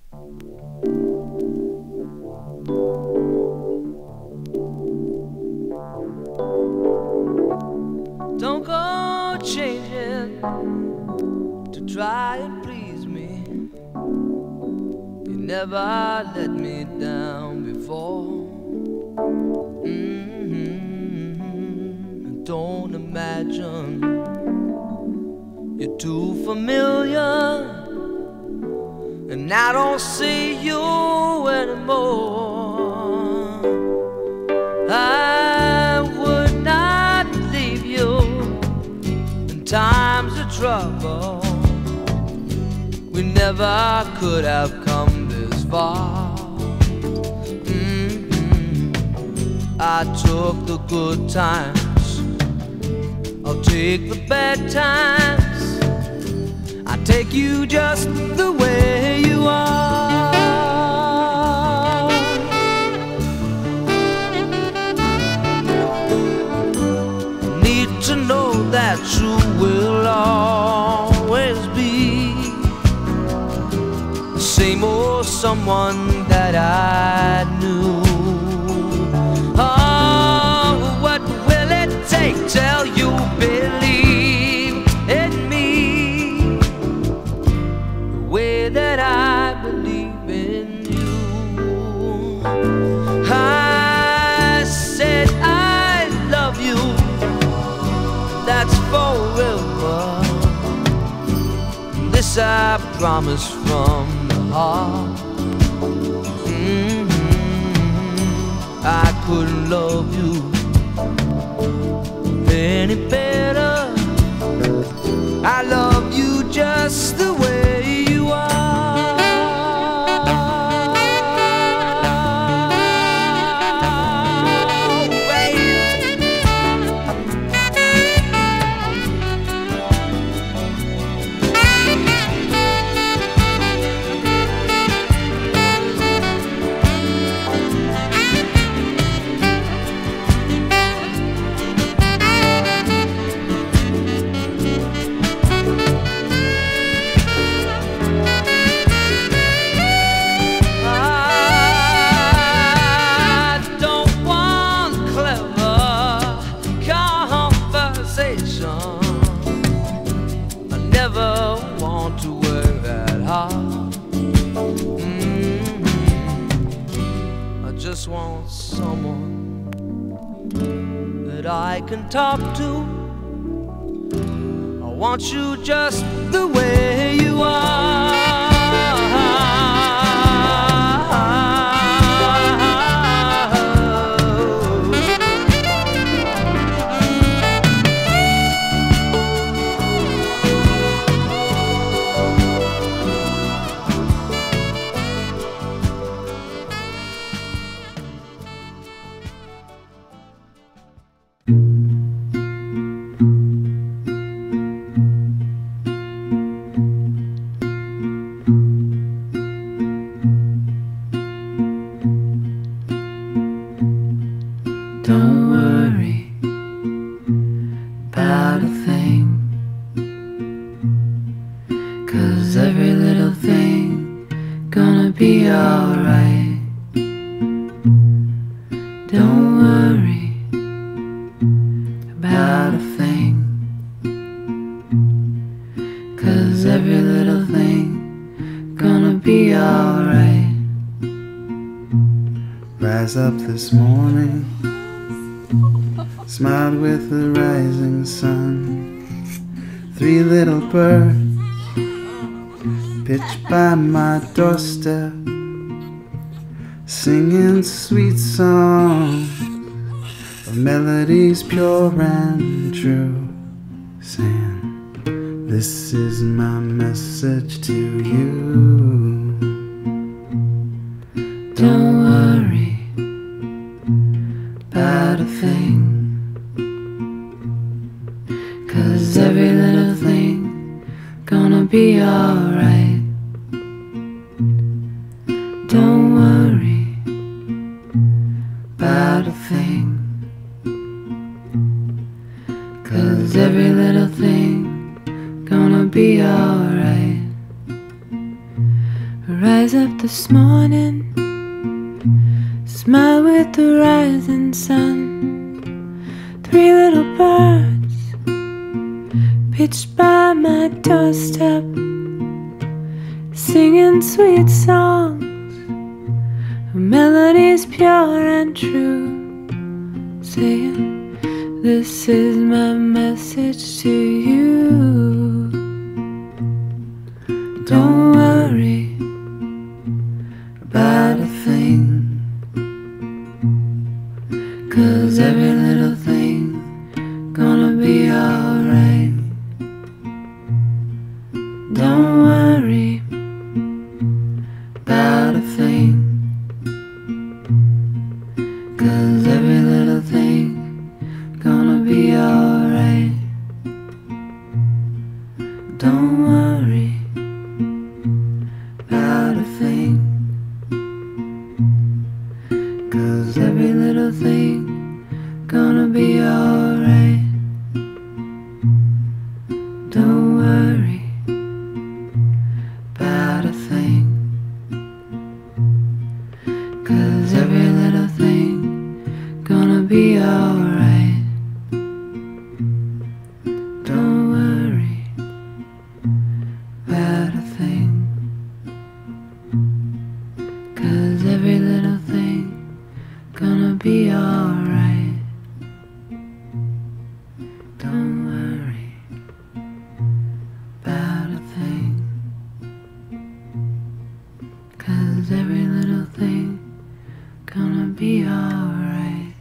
Don't go changing to try and please me. You never let me down before. Don't imagine you're too familiar, and I don't see you anymore. I would not leave you in times of trouble. We never could have come this far. I took the good times, I'll take the bad times. I take you just the way you are. Need to know that you will always be the same old someone that I knew. Oh, what will it take till you believe in me the way that I believe in you? I said I love you, that's forever. This I promise from the heart. I couldn't love you any better. I love you just the way you are. I never want to work that hard. I just want someone that I can talk to. I want you just the way you are. Don't worry about a thing, 'cause every little thing gonna be alright. Don't worry about a thing, 'cause every little thing gonna be alright. Rise up this morning, smiled with the rising sun. 3 little birds pitched by my doorstep, singing sweet songs of melodies pure and true, saying, this is my message to you. Don't worry about a thing, 'cause every little thing gonna be alright. Don't worry about a thing, 'cause every little thing gonna be alright. Rise up this morning, smile with the rising sun. Three little birds pitched by my doorstep, singing sweet songs, melodies pure and true, saying, this is my message to you. Don't worry about a thing, 'cause every little thing gonna be alright. Don't worry about a thing, 'cause every little thing gonna be alright. Don't worry about a thing, 'cause every little thing gonna be alright. Don't worry about a thing, 'cause every little thing gonna be alright. Don't worry about a thing, 'cause every little thing gonna be alright. Don't worry about a thing, 'cause every little thing gonna be alright.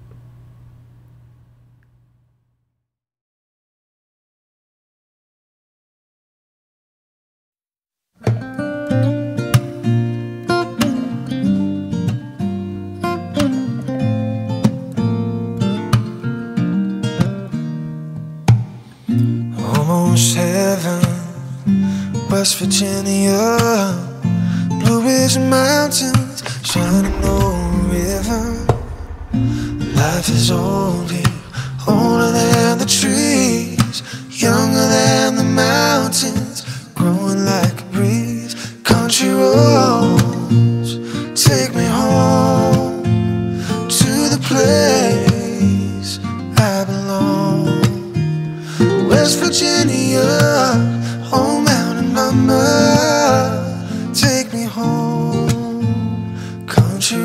Almost heaven, West Virginia, Blue Ridge Mountains, shining over a river. Life is old here, older than the trees, younger than the mountains, growing like a breeze. Country roads take me home to the place I belong. West Virginia, oh mountain mama, take me home. Country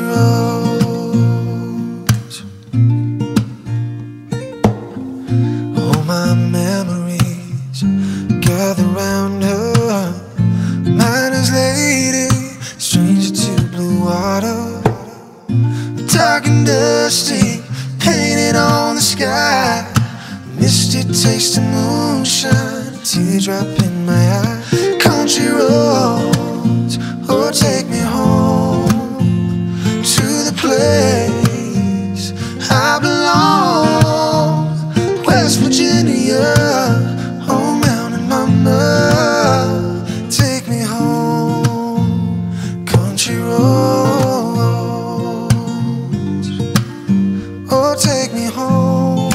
roads, all my memories gather round her. Miner's lady, stranger to blue water, dark and dusty, painted on the sky. Misty taste of moonshine, teardrop in my eye. Country roads, oh take me home to the place I belong. West Virginia, oh mountain mama, take me home. Country roads, oh take me home.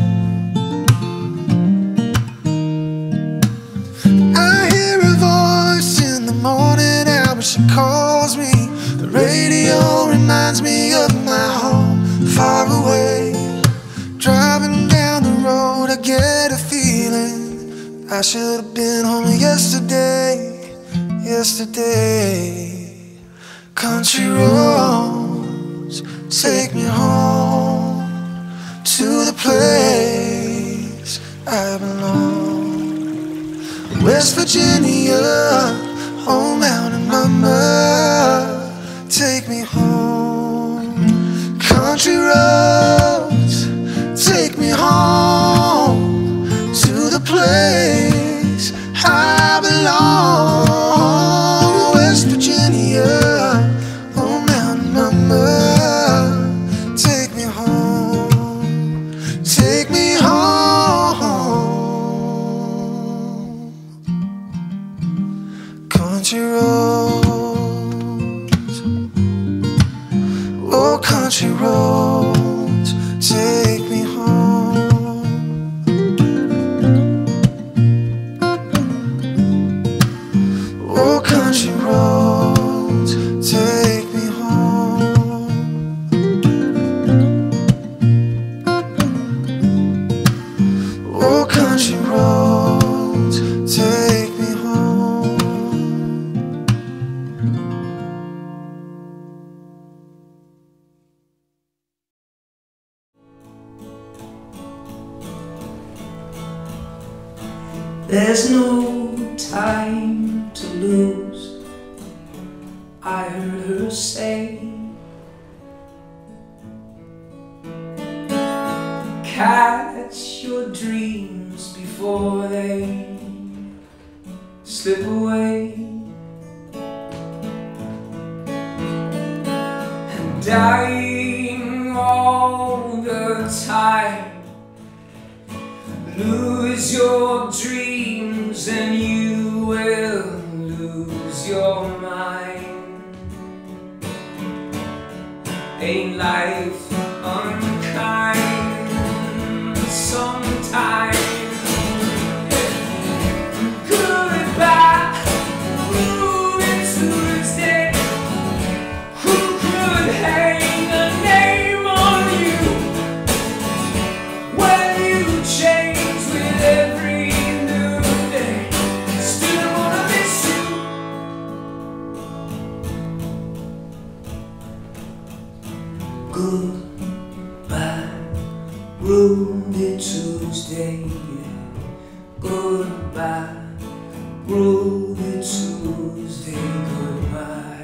She calls me, the radio reminds me of my home far away. Driving down the road I get a feeling I should have been home yesterday, yesterday. Country roads take me home to the place I belong. West Virginia, oh mountain mama, take me home. Country roads, take me home to the place I belong. West Virginia, oh mountain mama, take me home, take me home. Country roads, oh country roads, take me home. Oh country roads. There's no time to lose, I heard her say. Catch your dreams before they slip away, and dying all the time. Lose your dreams and you will lose your mind. Ain't life unkind sometimes? Goodbye, moving Tuesday. Who could hang a name on you when you change with every new day? Still wanna miss you. Goodbye, Ruby Tuesday. Goodbye, Ruby Tuesday. Goodbye.